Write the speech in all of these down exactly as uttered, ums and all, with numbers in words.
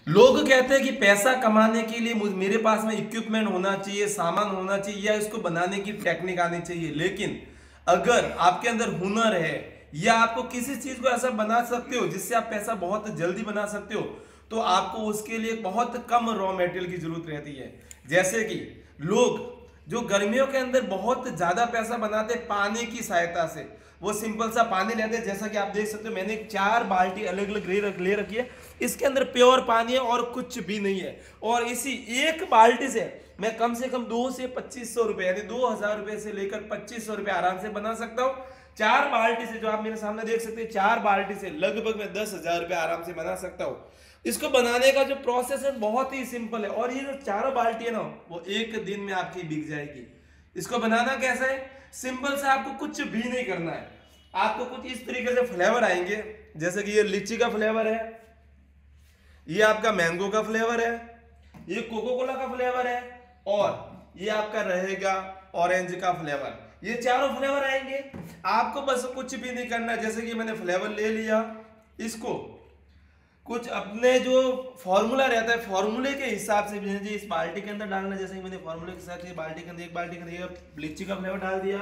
लोग कहते हैं कि पैसा कमाने के लिए मुझ- मेरे पास में इक्विपमेंट होना चाहिए, सामान होना चाहिए, या इसको बनाने की टेक्निक आनी चाहिए। लेकिन अगर आपके अंदर हुनर है या आपको किसी चीज को ऐसा बना सकते हो जिससे आप पैसा बहुत जल्दी बना सकते हो, तो आपको उसके लिए बहुत कम रॉ मटेरियल की जरूरत रहती है। जैसे कि लोग जो गर्मियों के अंदर बहुत ज्यादा पैसा बनाते हैं पानी की सहायता से, वो सिंपल सा पानी लेते हैं। जैसा कि आप देख सकते हो, मैंने चार बाल्टी अलग अलग ले रख ले रखी है। इसके अंदर प्योर पानी है और कुछ भी नहीं है। और इसी एक बाल्टी से मैं कम से कम दो से पच्चीस सौ रुपए यानी दो हजार रुपए से लेकर पच्चीस सौ रुपए आराम से बना सकता हूँ। चार बाल्टी से, जो आप मेरे सामने देख सकते हैं, चार बाल्टी से लगभग मैं दस हजार रुपए आराम से बना सकता हूँ। इसको बनाने का जो प्रोसेस है बहुत ही सिंपल है, और ये जो चारों बाल्टी है ना, वो एक दिन में आपकी बिक जाएगी। इसको बनाना कैसा है, सिंपल से, आपको कुछ भी नहीं करना है। आपको कुछ इस तरीके से फ्लेवर आएंगे, जैसे कि ये लीची का फ्लेवर है, ये आपका मैंगो का फ्लेवर है, ये कोको कोला का फ्लेवर है, और ये आपका रहेगा ऑरेंज का फ्लेवर। ये चारों फ्लेवर आएंगे। आपको बस कुछ भी नहीं करना है। जैसे कि मैंने फ्लेवर ले लिया, इसको कुछ अपने जो फॉर्मूला रहता है फॉर्मूले के हिसाब से मुझे इस बाल्टी के अंदर डालना है। जैसे कि मैंने फॉर्मूले के हिसाब से बाल्टी के अंदर एक बाल्टी के अंदर लीची का फ्लेवर डाल दिया,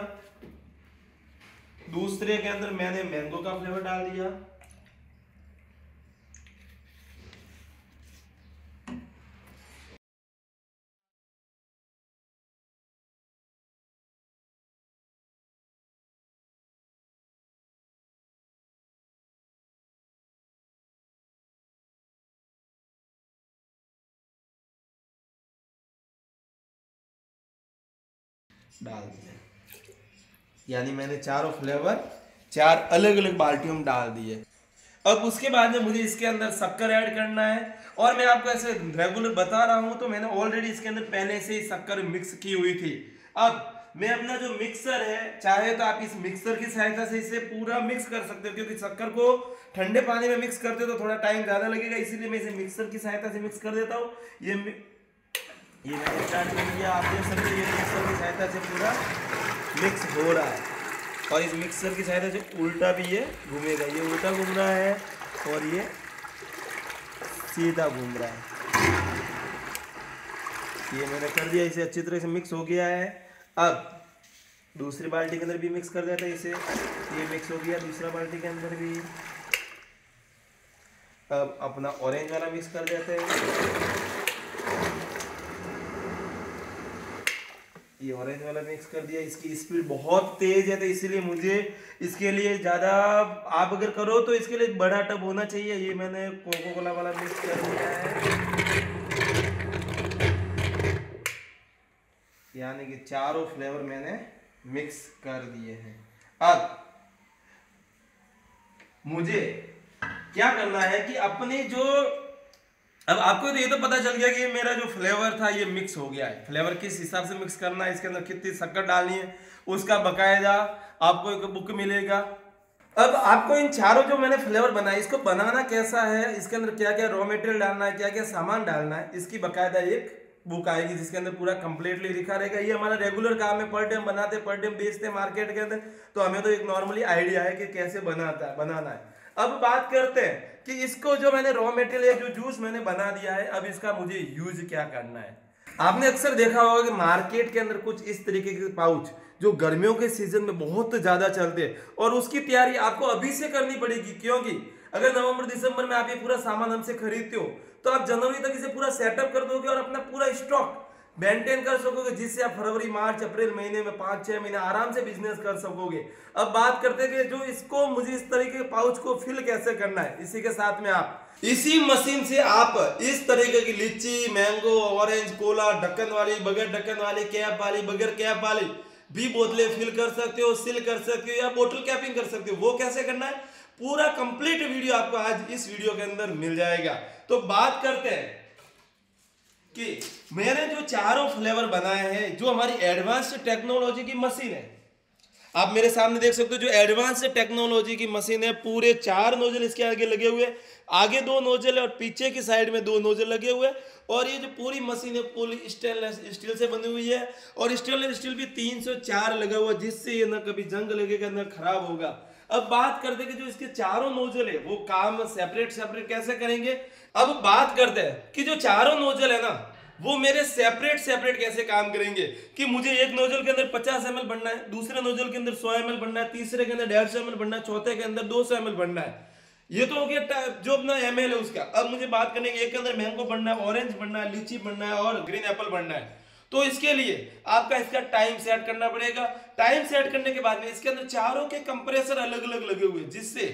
दूसरे के अंदर मैंने मैंगो का फ्लेवर डाल दिया, डाल दिया। यानी मैंने चारों फ्लेवर चार अलग अलग बाल्टियों में डाल दिए। अब उसके बाद में मुझे इसके अंदर शक्कर ऐड करना है, और मैं आपको ऐसे रेगुलर बता रहा हूं, तो मैंने ऑलरेडी इसके अंदर पहले से ही शक्कर मिक्स की हुई थी। अब मैं अपना जो मिक्सर है, चाहे तो आप इस मिक्सर की सहायता से इसे पूरा मिक्स कर सकते हो, क्योंकि शक्कर को ठंडे पानी में मिक्स करते हो तो थोड़ा टाइम ज्यादा लगेगा, इसीलिए मैं इसे मिक्सर की सहायता से मिक्स कर देता हूँ। ये ये मैंने स्टार्ट कर दिया, आप देख सकते हैं ये मिक्सर की सहायता से पूरा मिक्स हो रहा है। और इस मिक्सर की सहायता से उल्टा भी ये घूमेगा, ये उल्टा घूम रहा है और ये सीधा घूम रहा है। ये मैंने कर दिया, इसे अच्छी तरह से मिक्स हो गया है। अब दूसरी बाल्टी के अंदर भी मिक्स कर देता है इसे, ये मिक्स हो गया दूसरा बाल्टी के अंदर भी। अब अपना ऑरेंज वाला मिक्स कर देते हैं, ये ऑरेंज वाला मिक्स कर दिया। इसकी स्पीड बहुत तेज है, तो इसीलिए मुझे इसके लिए ज़्यादा, आप अगर करो तो इसके लिए बड़ा टब होना चाहिए। ये मैंने कोको कोला वाला मिक्स कर दिया है, यानी कि चारों फ्लेवर मैंने मिक्स कर दिए हैं। अब मुझे क्या करना है कि अपनी जो, अब आपको तो ये तो पता चल गया कि मेरा जो फ्लेवर था ये मिक्स हो गया है। फ्लेवर किस हिसाब से मिक्स करना है, इसके अंदर कितनी शक्कर डालनी है, उसका बकायदा आपको एक बुक मिलेगा। अब आपको इन चारों जो मैंने फ्लेवर बनाए, इसको बनाना कैसा है, इसके अंदर क्या क्या रॉ मटेरियल डालना है, क्या क्या सामान डालना है, इसकी बकायदा एक बुक आएगी जिसके अंदर पूरा कंप्लीटली लिखा रहेगा। ये हमारा रेगुलर काम है, पर डे हम बनाते पर डे बेचते हैं मार्केट के अंदर, तो हमें तो एक नॉर्मली आइडिया है कि कैसे बनाता है बनाना है। अब बात करते हैं कि इसको जो मैंने रॉ मटेरियल जो जूस मैंने बना दिया है, अब इसका मुझे यूज क्या करना है। आपने अक्सर देखा होगा कि मार्केट के अंदर कुछ इस तरीके के पाउच जो गर्मियों के सीजन में बहुत ज्यादा चलते हैं, और उसकी तैयारी आपको अभी से करनी पड़ेगी, क्योंकि अगर नवंबर दिसंबर में आप ये पूरा सामान हमसे खरीदते हो तो आप जनवरी तक इसे पूरा सेटअप कर दोगे और अपना पूरा स्टॉक मेंटेन कर सकोगे, जिससे आप फरवरी मार्च अप्रैल महीने में पांच छह महीने आराम से बिजनेस कर सकोगे। अब बात करते हैं कि जो इसको मुझे इस तरीके के पाउच को फिल कैसे करना है। इसी के साथ में आप इसी मशीन से आप इस तरीके की लीची, मैंगो, ऑरेंज, कोला, ढक्कन वाली, बगैर ढक्कन वाली, कैप वाली, बगैर कैप वाली भी बोतलें फिल कर सकते हो, सील कर सकते हो, या बोतल कैपिंग कर सकते हो। वो कैसे करना है, पूरा कंप्लीट वीडियो आपको आज इस वीडियो के अंदर मिल जाएगा। तो बात करते हैं कि मैंने जो चारों फ्लेवर बनाए हैं, जो हमारी एडवांस टेक्नोलॉजी की मशीन है, आप मेरे सामने देख सकते हो, जो एडवांस टेक्नोलॉजी की मशीन है, पूरे चार नोजल इसके आगे लगे हुए, आगे दो नोजल है और पीछे की साइड में दो नोजल लगे हुए। और ये जो पूरी मशीन है पूरी स्टेनलेस स्टील से बनी हुई है, और स्टेनलेस स्टील भी तीन सौ चार लगा हुआ, जिससे ये ना कभी जंग लगेगा ना खराब होगा। अब बात करते हैं कि जो इसके चारों नोजल है वो काम सेपरेट सेपरेट कैसे करेंगे। अब बात करते हैं कि जो चारों नोजल है ना वो मेरे सेपरेट सेपरेट कैसे काम करेंगे, कि मुझे एक नोजल के अंदर पचास एम एल बनना है, दूसरे नोजल के अंदर सौ एम एल बनना है, तीसरे के अंदर डेढ़ सौ एम एल बनना है, चौथे के अंदर दो सौ एम एल बनना है। ये तो हो गया जो अपना एम एल है उसका। अब मुझे बात करने की, एक के अंदर मैंगो बनना है, ऑरेंज बनना है, लीची बनना है और ग्रीन एप्पल बनना है। तो इसके लिए आपका इसका टाइम सेट करना पड़ेगा। टाइम सेट करने के बाद में इसके अंदर चारों के कंप्रेसर अलग अलग लगे हुए, जिससे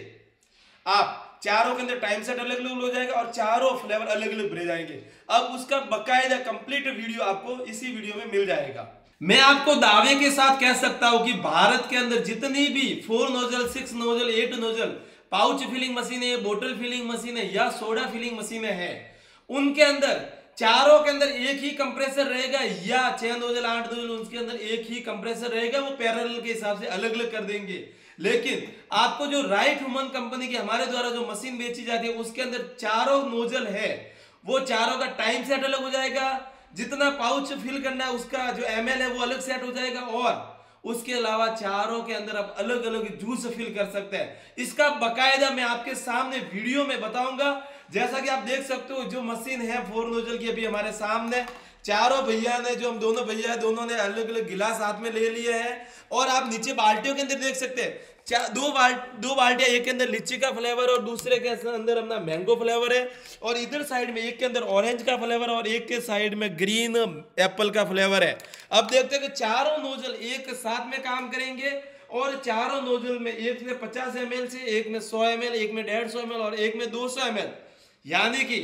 आप चारों के अंदर टाइम सेट अलग अलग हो जाएगा और चारों फ्लेवर अलग अलग भरे जाएंगे। अब उसका बकायदा कंप्लीट वीडियो आपको इसी वीडियो में मिल जाएगा। मैं आपको दावे के साथ कह सकता हूं कि भारत के अंदर जितनी भी four nozzle, six nozzle, eight nozzle pouch filling मशीनें, बोतल फिलिंग मशीनें या सोडा फिलिंग मशीनें हैं, उनके अंदर चारों के अंदर एक ही कंप्रेसर रहेगा, या छह नोजल, आठ नोजल, उसके अंदर एक ही कंप्रेसर रहेगा। वो पैरेलल के हिसाब से अलग अलग कर देंगे। लेकिन आपको जो राइट ह्यूमन कंपनी की हमारे द्वारा जो मशीन बेची जाती है उसके अंदर चारों नोजल है, वो चारों का टाइम सेट अलग हो जाएगा। जितना पाउच फिल करना है उसका जो एमएल है वो अलग सेट हो जाएगा, और उसके अलावा चारों के अंदर आप अलग अलग जूस फिल कर सकते हैं। इसका बकायदा मैं आपके सामने वीडियो में बताऊंगा। जैसा कि आप देख सकते हो जो मशीन है फोर नोजल की अभी हमारे सामने, चारों भैया ने, जो हम दोनों भैया दोनों ने अलग अलग गिलास हाथ में ले लिए हैं। और आप नीचे बाल्टियों के अंदर देख सकते हैं दो बाल्ट दो बाल्टियां, एक के अंदर लीची का फ्लेवर और दूसरे के अंदर अपना मैंगो फ्लेवर है, और इधर साइड में एक के अंदर ऑरेंज का फ्लेवर और एक के साइड में ग्रीन एप्पल का फ्लेवर है। अब देखते हैं कि चारों नोजल एक साथ में काम करेंगे, और चारों नोजल में एक में पचास एम एल से, एक में सौ एम एल, एक में डेढ़ सौ एम एल और एक में दो सौ एम एल, यानी कि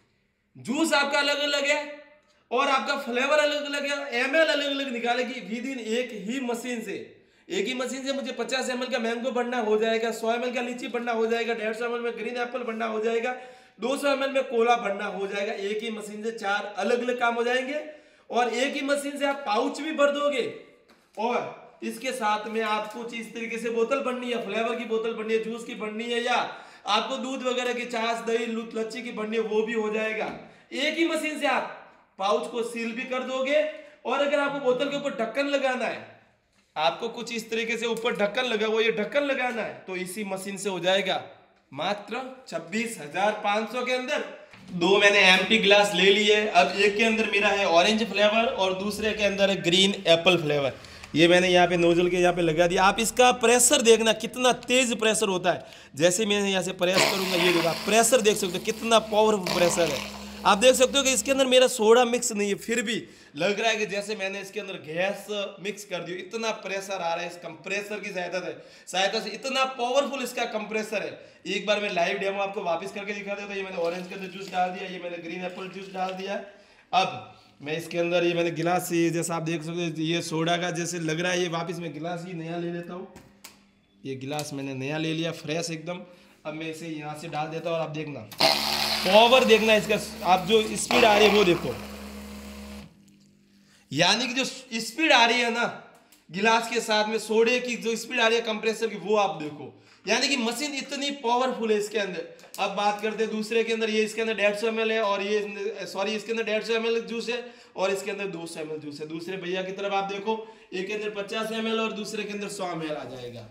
जूस आपका अलग अलग है और आपका फ्लेवर अलग अलग है, एम एल अलग अलग निकालेगी विद इन एक ही मशीन से। एक ही मशीन से मुझे पचास एम एल का मैंगो बनना हो जाएगा, सौ एम एल का लीची बनना हो जाएगा, डेढ़ सौ एम एल में ग्रीन एप्पल बनना हो जाएगा, दो सौ एम एल में कोला बनना हो जाएगा। एक ही मशीन से चार अलग अलग काम हो जाएंगे, और एक ही मशीन से आप पाउच भी भर दोगे, और इसके साथ में आपको इस तरीके से बोतल बननी है, फ्लेवर की बोतल बननी है, जूस की बननी है, या आपको दूध वगैरह की छाछ, दही, लच्छी की बननी है, वो भी हो जाएगा। एक ही मशीन से आप पाउच को सील भी कर दोगे। और अगर आपको बोतल के ऊपर ढक्कन लगाना है, आपको कुछ इस तरीके से ऊपर ढक्कन लगा हुआ, ये ढक्कन लगाना है, तो इसी मशीन से हो जाएगा मात्र छब्बीस हजार पांच सौ के अंदर। दो मैंने एम्प्टी ग्लास ले लिए। अब एक के अंदर मेरा है ऑरेंज फ्लेवर और दूसरे के अंदर है ग्रीन एप्पल फ्लेवर। ये मैंने यहाँ पे नोजल के यहाँ पे लगा दिया। आप इसका प्रेशर देखना कितना तेज प्रेशर होता है। जैसे मैं यहाँ से प्रेस करूंगा, ये देखा प्रेशर देख सकते हो कितना पावरफुल प्रेशर है। आप देख सकते हो कि इसके अंदर मेरा सोडा मिक्स नहीं है, फिर भी लग रहा है कि जैसे मैंने इसके अंदर गैस मिक्स कर दी। इतना प्रेशर आ रहा है इस कंप्रेसर की सहायता से सहायता से इतना पावरफुल इसका कंप्रेसर है। एक बार मैं लाइव डेमो आपको वापस करके दिखा देता हूं। ये मैंने ऑरेंज के अंदर जूस डाल दिया, ये मैंने ग्रीन एप्पल जूस डाल दिया। अब मैं इसके अंदर ये मैंने गिलास, जैसा आप देख सकते हो ये सोडा का जैसे लग रहा है, ये वापस मैं गिलास ही नया ले लेता हूँ। ये गिलास मैंने नया ले लिया, फ्रेश एकदम। अब मैं इसे यहाँ से डाल देता हूँ, और आप देखना पावर देखना इसका, आप जो स्पीड आ रही है वो देखो, यानी कि जो स्पीड आ रही है ना गिलास के साथ में सोडे की जो स्पीड आ रही है कंप्रेसर की, वो आप देखो, यानी कि मशीन इतनी पावरफुल है इसके अंदर। अब बात करते हैं दूसरे के अंदर। ये इसके अंदर डेढ़ सौ एम एल है, और ये सॉरी इसके अंदर डेढ़ सौ एम एल जूस है, और इसके अंदर दो सौ एम एल जूस है। दूसरे भैया की तरफ आप देखो, एक के अंदर पचास एम एल और दूसरे के अंदर सौ एम एल आ जाएगा।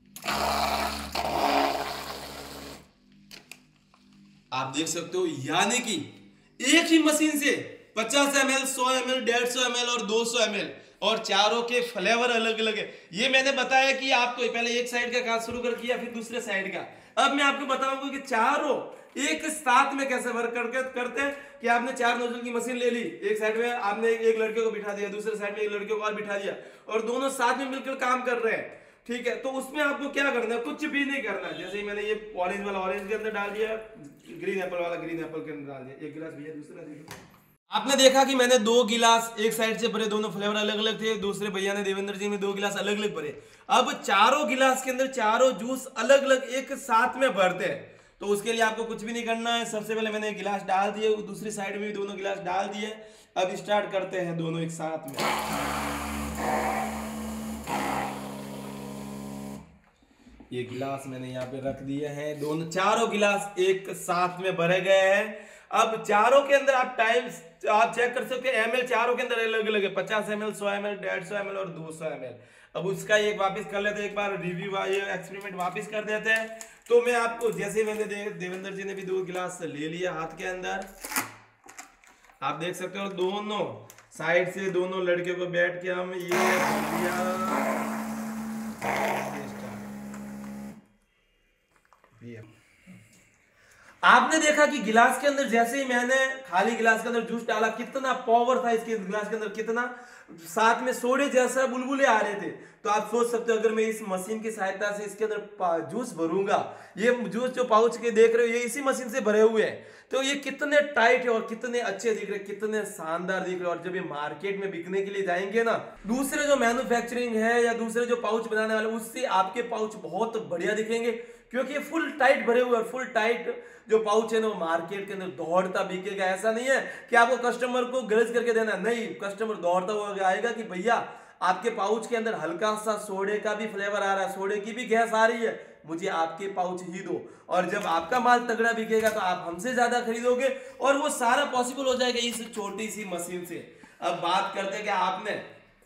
आप देख सकते हो, यानी कि एक ही मशीन से पचास एम एल, सौ एम एल, डेढ़ सौ एम एल और दो सौ एम एल, और चारों के फ्लेवर अलग अलग है। ये मैंने बताया कि आपको पहले एक साइड का काम शुरू कर किया, फिर दूसरे साइड का। अब मैं आपको बताऊंगा कि चारों एक साथ में कैसे वर्क करके करते हैं। कि आपने चार नोजल की मशीन ले ली, एक साइड में आपने एक लड़के को बिठा दिया, दूसरे साइड में एक लड़के को और बिठा दिया, और दोनों साथ में मिलकर काम कर रहे हैं, ठीक है। तो उसमें आपको क्या करना है, कुछ भी नहीं करना है। जैसे ही मैंने ये ऑरेंज वाला ऑरेंज के अंदर डाल दिया, ग्रीन एप्पल वाला ग्रीन एप्पल के अंदर डाल दिया। एक गिलास भैया दूसरा देखो, आपने देखा कि मैंने दो गिलास एक साइड से भरे, दोनों फ्लेवर अलग अलग थे। दूसरे भैया ने, देवेंद्र जी ने, दो गिलास अलग अलग भरे। अब चारों गिलास के अंदर चारों जूस अलग अलग एक साथ में भरते हैं। तो उसके लिए आपको कुछ भी नहीं करना है। सबसे पहले मैंने एक गिलास डाल दिए, दूसरी साइड में भी दोनों गिलास डाल दिए। अब स्टार्ट करते हैं दोनों एक साथ में। ये गिलास मैंने यहाँ पे रख दिए हैं, दोनों चारों गिलास एक साथ में भरे गए हैं। अब चारों के अंदर आप टाइम आप चेक कर सकते हैं, एमएल चारों के अंदर अलग अलग है, पचास एम एल, सौ एम एल, डेढ़ सौ एम एल और दो सौ एम एल। अब उसका एक वापस कर लेते हैं, एक बार रिव्यू ये एक्सपेरिमेंट वापस कर देते हैं। तो मैं आपको जैसे मैंने दे, देवेंद्र जी ने भी दो गिलास ले लिया हाथ के अंदर, आप देख सकते हो दोनों साइड से दोनों लड़के को बैठ के हम ये लिया। आपने देखा कि गिलास के अंदर जैसे ही मैंने खाली गिलास के अंदर जूस डाला, कितना पावर था इसके गिलास के अंदर, कितना साथ में सोडे जैसा बुलबुले आ रहे थे। तो आप सोच सकते हो अगर मैं इस मशीन की सहायता से इसके अंदर जूस भरूंगा, ये जूस जो पाउच के देख रहे हो ये इसी मशीन से भरे हुए हैं, तो ये कितने टाइट है और कितने अच्छे दिख रहे, कितने शानदार दिख रहे। और जब ये मार्केट में बिकने के लिए जाएंगे ना, दूसरे जो मैन्युफैक्चरिंग है या दूसरे जो पाउच बनाने वाले, उससे आपके पाउच बहुत बढ़िया दिखेंगे, क्योंकि ये फुल टाइट भरे हुए और फुल टाइट जो पाउच है ना वो मार्केट के अंदर दौड़ता बिकेगा। ऐसा नहीं है कि आपको कस्टमर को गरज करके देना, नहीं, कस्टमर दौड़ता हुआ आएगा कि भैया आपके पाउच के अंदर हल्का सा सोडे का भी फ्लेवर आ रहा है, सोडे की भी गैस आ रही है, मुझे आपके पाउच ही दो। और जब आपका माल तगड़ा बिकेगा तो आप हमसे ज्यादा खरीदोगे, और वो सारा पॉसिबल हो जाएगा इस छोटी सी मशीन से। अब बात करते हैं कि आपने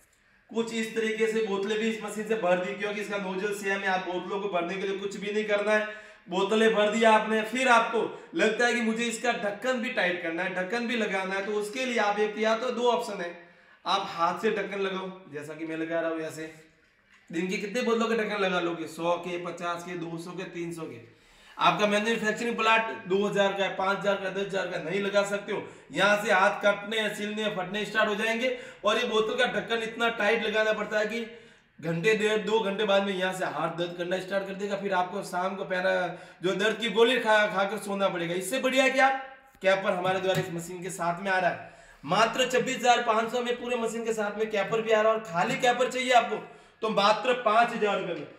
कुछ इस तरीके से बोतलें भी इस मशीन से भर दी, क्योंकि इसका नोजल सेम है, आप बोतलों को भरने के लिए कुछ भी नहीं करना है, बोतलें भर दिया आपने। फिर आपको लगता है कि मुझे इसका ढक्कन भी टाइट करना है, ढक्कन भी लगाना है, तो उसके लिए आप एक या तो दो ऑप्शन है, आप हाथ से ढक्कन लगाओ जैसा कि मैं लगा रहा हूं, ऐसे दिन के कितने बोतलों के ढक्कन लगा लोगे, सौ के, पचास के, दो सौ के, तीन सौ के। आपका मैन्युफैक्चरिंग प्लांट दो हजार का, पांच हजार का, दस हजार का नहीं लगा सकते हो, यहां से हाथ कटने, सिलने, फटने स्टार्ट हो जाएंगे। और ये बोतल का ढक्कन इतना टाइट लगाना पड़ता है कि घंटे डेढ़ दो घंटे बाद में यहाँ से हाथ दर्द करना स्टार्ट कर देगा, फिर आपको शाम को पैरा जो दर्द की गोली खा खाकर सोना पड़ेगा। इससे बढ़िया है कि आप कैपर हमारे द्वारा इस मशीन के साथ में आ रहा है, मात्र छब्बीस हजार पांच सौ में पूरे मशीन के साथ में कैपर भी आ रहा है। और खाली कैपर चाहिए आपको तो मात्र पांच हजार रुपए में।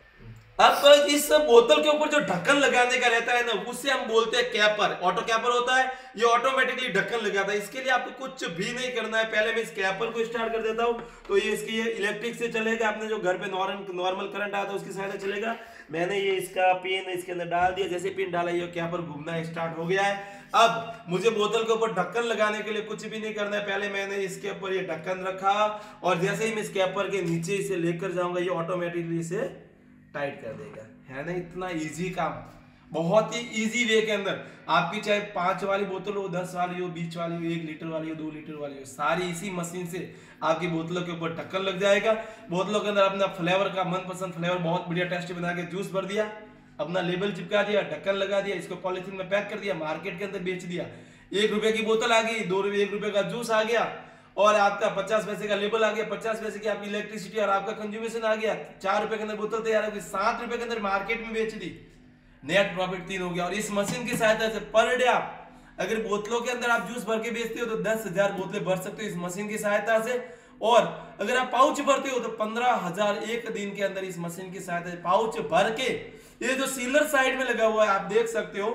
अब इस बोतल के ऊपर जो ढक्कन लगाने का रहता है ना, उससे हम बोलते हैं कैपर, ऑटो कैपर होता है, ये ऑटोमेटिकली ढक्कन लगाता है। इसके लिए आपको कुछ भी नहीं करना है। पहले मैं इस कैपर को स्टार्ट कर देता हूं, तो ये इसकी ये इलेक्ट्रिक से चलेगा, आपने जो घर पे नॉर्मल करंट आता है उसकी सहायता चलेगा। मैंने ये इसका पिन इसके अंदर डाल दिया, जैसे पिन डाला ये कैपर घूमना स्टार्ट हो गया है। अब मुझे बोतल के ऊपर ढक्कन लगाने के लिए कुछ भी नहीं करना है, पहले मैंने इसके ऊपर ये ढक्कन रखा, और जैसे ही मैं इस कैपर के नीचे इसे लेकर जाऊंगा, ये ऑटोमेटिकली इसे टाइट कर देगा, है ना। इतना इजी काम, बहुत ही इजी वे के अंदर। आपकी चाहे पांच वाली बोतल हो, दस वाली हो, बीस वाली हो, एक लीटर वाली हो, दो लीटर वाली हो, सारी इसी मशीन से आपकी बोतलों के ऊपर ढक्कन लग जाएगा। बोतलों के अंदर अपना फ्लेवर का मनपसंद फ्लेवर बहुत बढ़िया टेस्टी बना के जूस भर दिया, अपना लेबल चिपका दिया, ढक्कन लगा दिया, इसको पॉलिथीन में पैक कर दिया, मार्केट के अंदर बेच दिया। एक रुपए की बोतल आ गई, दो रुपए एक रुपए का जूस आ गया, और आपका पचास पैसे का लेबल आ गया, पचास पैसे की आपकी इलेक्ट्रिसिटी और आपका कंज्यूमेशन आ गया। चार रुपए के अंदर बोतल तैयार हो गई, सात रुपए के अंदर मार्केट में बेच दी, नेट प्रॉफिट तीन हो गया। और इस मशीन की सहायता से पर डे आप अगर बोतलों के अंदर आप जूस भर के बेचते हो तो दस हजार बोतलें भर सकते हो इस मशीन की सहायता से। और अगर आप पाउच भरते हो तो पंद्रह हजार एक दिन के अंदर इस मशीन की सहायता से पाउच भर के। ये जो सीलर साइड में लगा हुआ है आप देख सकते हो,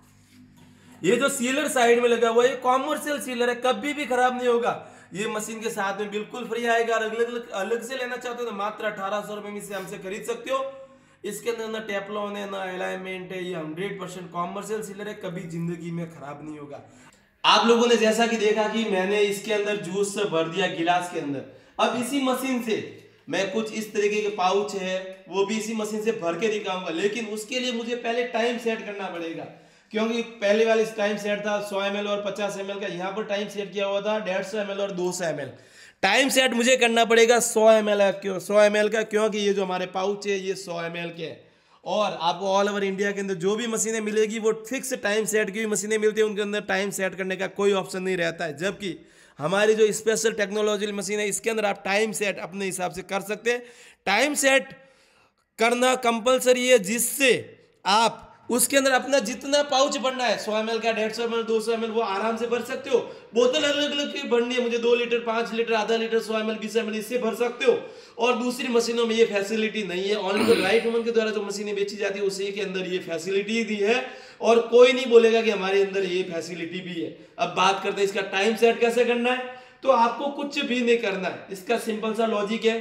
ये जो सीलर साइड में लगा हुआ है ये कॉमर्शियल सीलर है, कभी भी खराब नहीं होगा। ये मशीन के साथ में बिल्कुल फ्री आएगा। अलग अलग अलग से लेना चाहते हो तो मात्र अठारह सौ रुपए में इसे हमसे खरीद सकते हो। इसके अंदर ना टेफ्लॉन है ना अलाइनमेंट है, ये हंड्रेड परसेंट कॉमर्शियल सीलर है, कभी जिंदगी में खराब नहीं होगा। आप लोगों ने जैसा कि देखा कि मैंने इसके अंदर जूस भर दिया गिलास के अंदर। अब इसी मशीन से मैं कुछ इस तरीके के पाउच है वो भी इसी मशीन से भर के दिखाऊंगा, लेकिन उसके लिए मुझे पहले टाइम सेट करना पड़ेगा, क्योंकि पहले वाली टाइम सेट था सौ एम एल और पचास एम एल का, यहाँ पर टाइम सेट किया हुआ था डेढ़ सौ एम एल और दो सौ एम एल। टाइम सेट मुझे करना पड़ेगा सौ एम एल क्यों सौ एम एल का, क्योंकि ये जो हमारे पाउच है ये सौ एम एल के हैं। और आपको ऑल ओवर इंडिया के अंदर जो भी मशीनें मिलेगी वो फिक्स टाइम सेट की मशीनें मिलती है, उनके अंदर टाइम सेट करने का कोई ऑप्शन नहीं रहता है। जबकि हमारी जो स्पेशल टेक्नोलॉजी मशीन है इसके अंदर आप टाइम सेट अपने हिसाब से कर सकते हैं। टाइम सेट करना कंपलसरी है, जिससे आप उसके अंदर अपना जितना पाउच भरना है सौ एम एल का, डेढ़ सौ एम एल, दो सौ एम एल वो आराम से भर सकते हो। बोतल अलग अलग की भरनी है, मुझे दो लीटर, पांच लीटर, आधा लीटर, सौ एम एल, बीस एम एल, इससे भर सकते हो। और दूसरी मशीनों में ये फैसिलिटी नहीं है। ऑनली तो राइट वुमन के द्वारा जो मशीनें बेची जाती है उसी के अंदर ये फैसिलिटी दी है, और कोई नहीं बोलेगा कि हमारे अंदर ये फैसिलिटी भी है। अब बात करते हैं इसका टाइम सेट कैसे करना है। तो आपको कुछ भी नहीं करना है, इसका सिंपल सा लॉजिक है।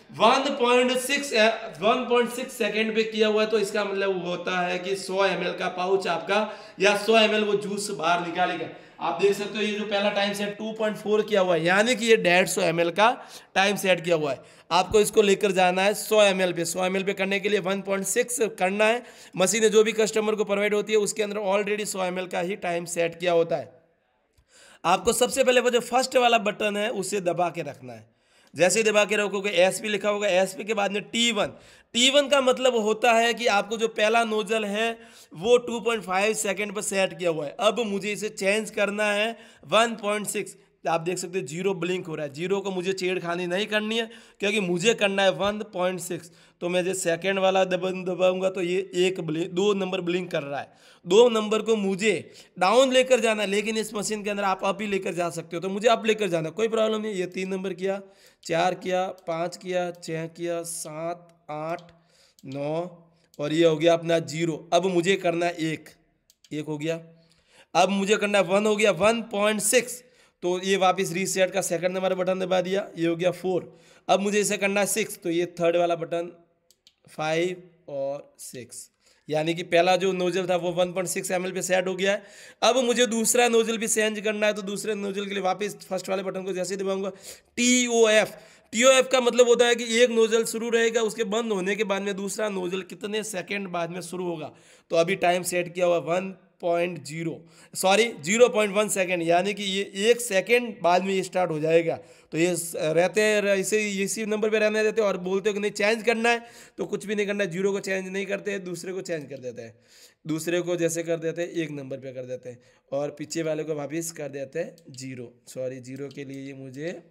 One point six one point six second पे किया हुआ है, तो इसका मतलब होता है कि सौ एम एल का पाउच आपका या सौ एम एल वो जूस बाहर निकालेगा। आप देख सकते हो ये जो पहला time set two point four किया हुआ है, यानी कि ये डेढ़ सौ एम एल का टाइम सेट किया हुआ है। आपको इसको लेकर जाना है सौ एम एल पे। सौ एम एल पे करने के लिए वन पॉइंट सिक्स करना है। मशीनें जो भी कस्टमर को प्रोवाइड होती है उसके अंदर ऑलरेडी सौ एम एल का ही टाइम सेट किया होता है। आपको सबसे पहले वो जो फर्स्ट वाला बटन है उसे दबा के रखना है। जैसे ही दबा के रखोगे एस पी लिखा होगा, एस पी के बाद में टी वन। टी वन का मतलब होता है कि आपको जो पहला नोजल है वो टू पॉइंट फाइव सेकेंड पर सेट किया हुआ है। अब मुझे इसे चेंज करना है वन पॉइंट सिक्स। आप देख सकते हो जीरो ब्लिंक हो रहा है। जीरो को मुझे छेड़खानी नहीं करनी है क्योंकि मुझे करना है वन पॉइंट सिक्स। तो मैं जो सेकेंड वाला दबन दबाऊंगा तो ये एक ब्लिंक दो नंबर ब्लिंक कर रहा है। दो नंबर को मुझे डाउन लेकर जाना है, लेकिन इस मशीन के अंदर आप अप ही लेकर जा सकते हो, तो मुझे अप लेकर जाना, कोई प्रॉब्लम नहीं। ये तीन नंबर किया, चार किया, पाँच किया, छः किया, सात, आठ, नौ और ये हो गया अपना जीरो। अब मुझे करना है एक, एक हो गया। अब मुझे करना है वन, हो गया वन पॉइंट सिक्स। तो ये वापस रीसेट का सेकंड नंबर बटन दबा दिया, ये हो गया फोर। अब मुझे इसे करना है सिक्स, तो ये थर्ड वाला बटन फाइव और सिक्स, यानी कि पहला जो नोजल था वो one point six M L पे सेट हो गया है। अब मुझे दूसरा नोजल भी चेंज करना है, तो दूसरे नोजल के लिए वापस फर्स्ट वाले बटन को जैसे ही दबाऊंगा T O F. T O F का मतलब होता है कि एक नोजल शुरू रहेगा, उसके बंद होने के बाद में दूसरा नोजल कितने सेकंड बाद में शुरू होगा। तो अभी टाइम सेट किया हुआ one point zero sorry zero point one second, यानी कि ये एक सेकेंड बाद में ये स्टार्ट हो जाएगा। तो ये रहते हैं इसे इसी नंबर पे रहने देते हैं और बोलते हो कि नहीं चेंज करना है, तो कुछ भी नहीं करना है। जीरो को चेंज नहीं करते हैं, दूसरे को चेंज कर देते हैं। दूसरे को जैसे कर देते हैं एक नंबर पे कर देते हैं और पीछे वाले को वापस कर देते हैं जीरो। सॉरी जीरो के लिए ये मुझे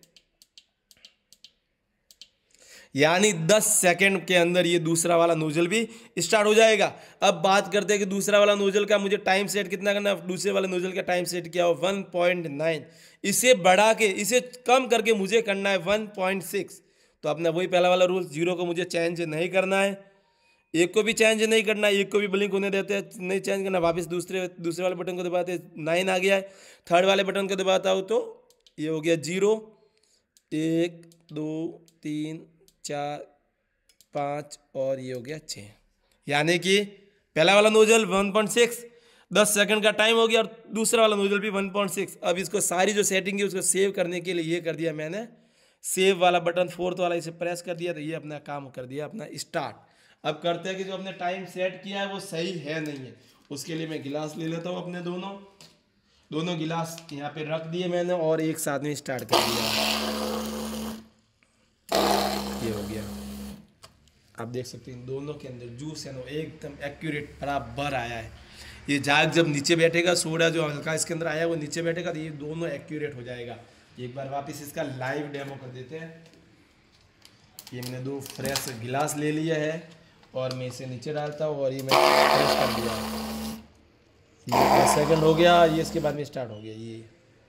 यानी दस सेकंड के अंदर ये दूसरा वाला नोजल भी स्टार्ट हो जाएगा। अब बात करते हैं कि दूसरा वाला नोजल का मुझे टाइम सेट कितना करना है। दूसरे वाले नोजल का टाइम सेट किया हो वन पॉइंट नाइन, इसे बढ़ा के इसे कम करके मुझे करना है वन पॉइंट सिक्स। तो अपना वही पहला वाला रूल, जीरो को मुझे चेंज नहीं करना है, एक को भी चेंज नहीं करना है, एक को भी ब्लिंक होने देते हैं, नहीं चेंज करना। वापस दूसरे दूसरे वाले बटन को दबाते हैं, नाइन आ गया है। थर्ड वाले बटन को दबाता हूँ तो ये हो गया जीरो, एक, दो, तीन, चार, पाँच और ये हो गया छः, यानी कि पहला वाला नोजल वन पॉइंट सिक्स, दस सेकंड का टाइम हो गया और दूसरा वाला नोजल भी वन पॉइंट सिक्स। अब इसको सारी जो सेटिंग है उसको सेव करने के लिए ये कर दिया मैंने, सेव वाला बटन फोर्थ वाला इसे प्रेस कर दिया, तो ये अपना काम कर दिया अपना स्टार्ट। अब करते हैं कि जो अपने टाइम सेट किया है वो सही है नहीं है, उसके लिए मैं गिलास ले लेता हूँ। अपने दोनों दोनों गिलास यहाँ पे रख दिए मैंने और एक साथ में स्टार्ट कर दिया, ये हो गया। आप देख सकते हैं दोनों के अंदर जूस है ना एकदम एक्यूरेट बराबर आया है। ये जाग जब नीचे बैठेगा, सोडा जो हल्का इसके अंदर आया वो नीचे बैठेगा तो ये दोनों एक्यूरेट हो जाएगा। एक बार वापस इसका लाइव डेमो कर देते हैं। ये मैंने दो फ्रेश गिलास ले लिया है और मैं इसे नीचे डालता हूँ और ये मैं फ्रेश कर दिया, ये सेकंड हो गया, ये इसके बाद में स्टार्ट हो गया। ये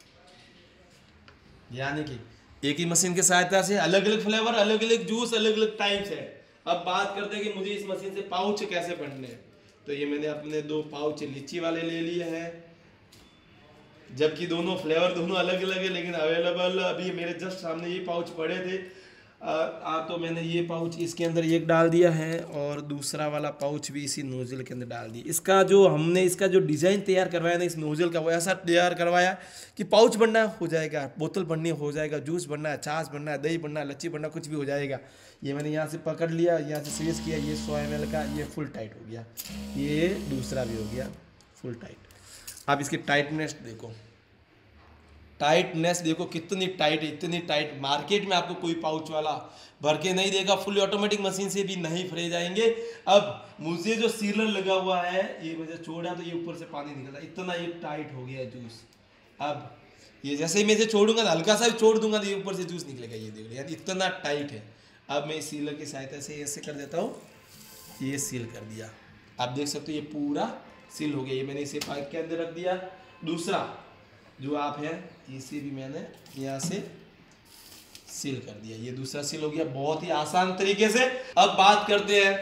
यानी कि एक ही मशीन की सहायता से अलग अलग फ्लेवर, अलग अलग जूस, अलग अलग टाइप्स है। अब बात करते हैं कि मुझे इस मशीन से पाउच कैसे पढ़ने हैं। तो ये मैंने अपने दो पाउच लीची वाले ले लिए हैं, जबकि दोनों फ्लेवर दोनों अलग अलग है लेकिन अवेलेबल अभी मेरे जस्ट सामने ये पाउच पड़े थे। आ, आ, तो मैंने ये पाउच इसके अंदर एक डाल दिया है और दूसरा वाला पाउच भी इसी नोजल के अंदर डाल दिया। इसका जो हमने इसका जो डिज़ाइन तैयार करवाया ना इस नोजल का, वो ऐसा तैयार करवाया कि पाउच बनना हो जाएगा, बोतल बननी हो जाएगा, जूस बनना है, छाछ बनना है, दही बनना है, लच्छी बनना, कुछ भी हो जाएगा। ये मैंने यहाँ से पकड़ लिया, यहाँ से स्वीज किया, ये सौ एम एल का ये फुल टाइट हो गया, ये दूसरा भी हो गया फुल टाइट। आप इसकी टाइटनेस देखो, टाइटनेस देखो कितनी टाइट है, इतनी टाइट मार्केट में आपको कोई पाउच वाला भर के नहीं देगा। फुली ऑटोमेटिक मशीन से भी नहीं भरे जाएंगे। अब मुझे जो सीलर लगा हुआ है ये मुझे छोड़ा तो ये ऊपर से पानी निकला, इतना ये टाइट हो गया जूस। अब ये जैसे ही मैं इसे छोड़ूंगा ना, हल्का सा भी छोड़ दूंगा तो ये ऊपर से जूस निकलेगा, ये देख लो यानी इतना टाइट है। अब मैं इस सीलर की सहायता से ऐसे कर देता हूँ, ये सील कर दिया। आप देख सकते हो ये पूरा सील हो गया। ये मैंने इसे पाइप के अंदर रख दिया। दूसरा जो आप है इसे भी मैंने यहाँ से सील कर दिया, ये दूसरा सील हो गया बहुत ही आसान तरीके से। अब बात करते हैं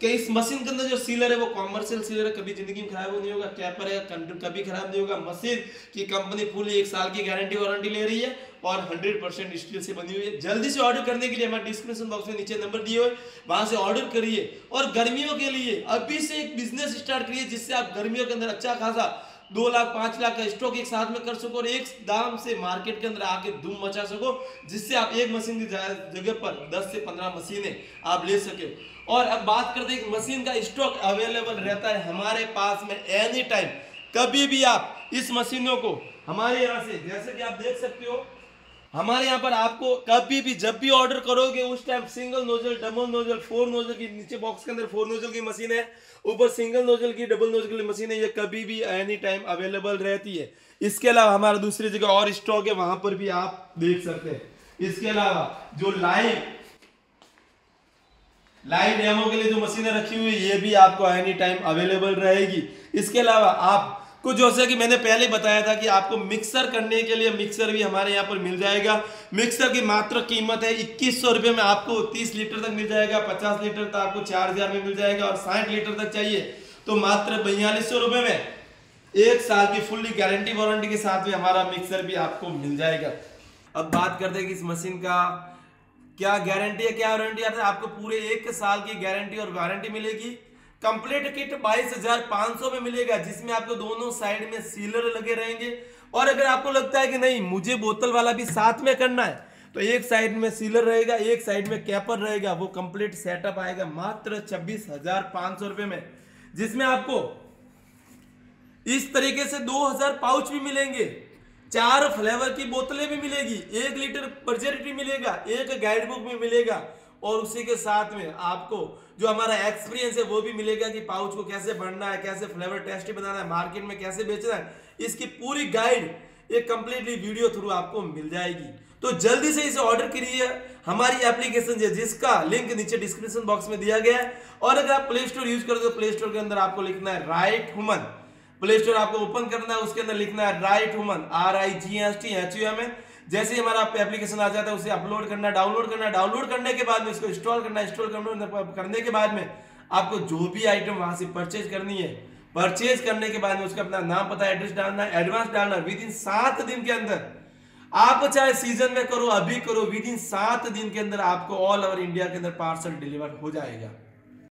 कि इस मशीन के अंदर जो सीलर है वो कॉमर्शियल सीलर है, कभी जिंदगी में खराब नहीं होगा। कैपर है कभी खराब नहीं होगा। मशीन की कंपनी फुल एक साल की गारंटी वारंटी ले रही है और हंड्रेड परसेंट स्टील से बनी हुई है। जल्दी से ऑर्डर करने के लिए हमारे डिस्क्रिप्शन बॉक्स में नीचे नंबर दिए हुए, वहां से ऑर्डर करिए और गर्मियों के लिए अभी से एक बिजनेस स्टार्ट करिए जिससे आप गर्मियों के अंदर अच्छा खासा दो लाख पांच लाख का स्टॉक एक साथ में कर सको और एक दाम से मार्केट के अंदर आके धूम मचा सको, जिससे आप एक मशीन की जगह पर दस से पंद्रह मशीनें आप ले सके। और अब बात करते हैं मशीन का स्टॉक अवेलेबल रहता है हमारे पास में एनी टाइम, कभी भी आप इस मशीनों को हमारे यहाँ से, जैसे कि आप देख सकते हो हमारे यहाँ पर आपको कभी भी जब भी ऑर्डर करोगे उस time single nozzle, double nozzle, four nozzle की, नीचे बॉक्स के अंदर फोर नोजल की मशीन है, ऊपर सिंगल नोजल की, डबल नोजल की मशीन है, ये कभी भी एनी टाइम अवेलेबल रहती है। इसके अलावा हमारा दूसरी जगह और स्टॉक है, वहां पर भी आप देख सकते हैं। इसके अलावा जो लाइव लाइव डेमो के लिए जो मशीनें रखी हुई है ये भी आपको एनी टाइम अवेलेबल रहेगी। इसके अलावा आप कुछ जैसे कि मैंने पहले बताया था कि आपको मिक्सर करने के लिए मिक्सर भी हमारे यहाँ पर मिल जाएगा। मिक्सर की मात्र कीमत है इक्कीस सौ रुपये में, आपको तीस लीटर तक मिल जाएगा, पचास लीटर तक आपको चार हजार में मिल जाएगा और साठ लीटर तक चाहिए तो मात्र बयालीस सौ रुपये में एक साल की फुल्ली गारंटी वारंटी के साथ में हमारा मिक्सर भी आपको मिल जाएगा। अब बात करते हैं कि इस मशीन का क्या गारंटी है, क्या वारंटी आता है। आपको पूरे एक साल की गारंटी और वारंटी मिलेगी। कंप्लीट किट बाईस हजार पांच सौ में मिलेगा, जिसमें आपको दोनों साइड में सीलर लगे रहेंगे। और अगर आपको लगता है कि नहीं मुझे बोतल वाला भी साथ में करना है तो एक साइड में सीलर रहेगा, एक साइड में कैपर रहेगा, वो कंप्लीट सेटअप आएगा मात्र छब्बीस हजार पांच सौ रुपए में, जिसमें आपको इस तरीके से दो हजार पाउच भी मिलेंगे, चार फ्लेवर की बोतलें भी मिलेगी, एक लीटर पर्जेरिटी मिलेगा, एक गाइड बुक भी मिलेगा और उसी के साथ में आपको जो हमारा एक्सपीरियंस है वो भी मिलेगा कि पाउच को कैसे भरना है, कैसे फ्लेवर टेस्टी बनाना है, मार्केट में कैसे बेचना है, इसकी पूरी गाइड एक कंप्लीटली वीडियो थ्रू आपको मिल जाएगी। तो जल्दी से इसे ऑर्डर करिए। हमारी एप्लीकेशन है जिसका लिंक नीचे डिस्क्रिप्शन बॉक्स में दिया गया है। और अगर आप प्ले स्टोर यूज करते हो तो प्ले स्टोर के अंदर आपको लिखना है राइट ह्यूमन, प्ले स्टोर आपको ओपन करना है, उसके अंदर लिखना है right human, R I G S T H U M N. जैसे ही हमारा एप्लीकेशन आ जाता है उसे अपलोड करना, डाउनलोड करना, डाउनलोड करने के बाद में इसको इंस्टॉल करना, इंस्टॉल करने के बाद में आपको जो भी आइटम वहां से परचेज करनी है, परचेज करने के बाद में उसका अपना नाम पता एड्रेस डालना है, एडवांस डालना, विद इन सात दिन के अंदर आप चाहे सीजन में करो अभी करो, विद इन सात दिन के अंदर आपको ऑल ओवर इंडिया के अंदर पार्सल डिलीवर हो जाएगा।